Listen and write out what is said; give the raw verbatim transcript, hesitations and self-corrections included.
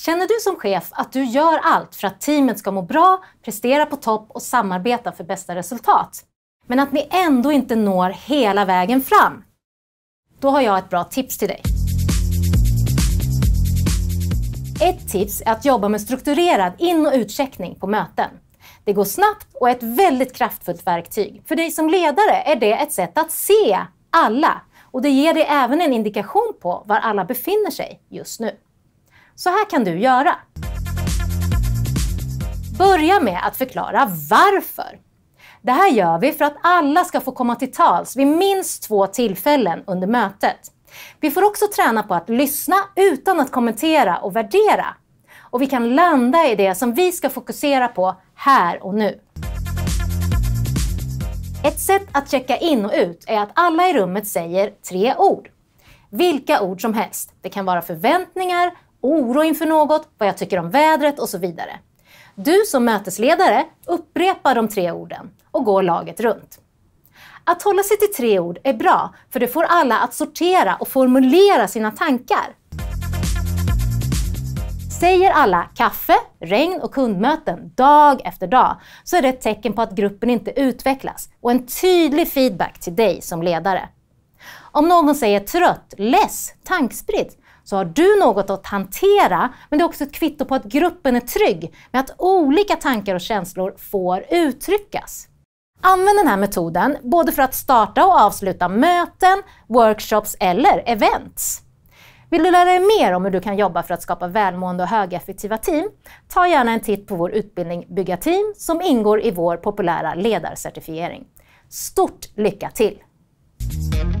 Känner du som chef att du gör allt för att teamet ska må bra, prestera på topp och samarbeta för bästa resultat, men att ni ändå inte når hela vägen fram? Då har jag ett bra tips till dig. Ett tips är att jobba med strukturerad in- och utcheckning på möten. Det går snabbt och är ett väldigt kraftfullt verktyg. För dig som ledare är det ett sätt att se alla, och det ger dig även en indikation på var alla befinner sig just nu. Så här kan du göra. Börja med att förklara varför. Det här gör vi för att alla ska få komma till tals vid minst två tillfällen under mötet. Vi får också träna på att lyssna utan att kommentera och värdera. Och vi kan landa i det som vi ska fokusera på här och nu. Ett sätt att checka in och ut är att alla i rummet säger tre ord. Vilka ord som helst. Det kan vara förväntningar, oro inför något, vad jag tycker om vädret och så vidare. Du som mötesledare upprepar de tre orden och går laget runt. Att hålla sig till tre ord är bra, för det får alla att sortera och formulera sina tankar. Säger alla kaffe, regn och kundmöten dag efter dag, så är det ett tecken på att gruppen inte utvecklas och en tydlig feedback till dig som ledare. Om någon säger trött, less, tankspridd, så har du något att hantera, men det är också ett kvitto på att gruppen är trygg med att olika tankar och känslor får uttryckas. Använd den här metoden både för att starta och avsluta möten, workshops eller events. Vill du lära dig mer om hur du kan jobba för att skapa välmående och högeffektiva team? Ta gärna en titt på vår utbildning Bygga team som ingår i vår populära ledarcertifiering. Stort lycka till!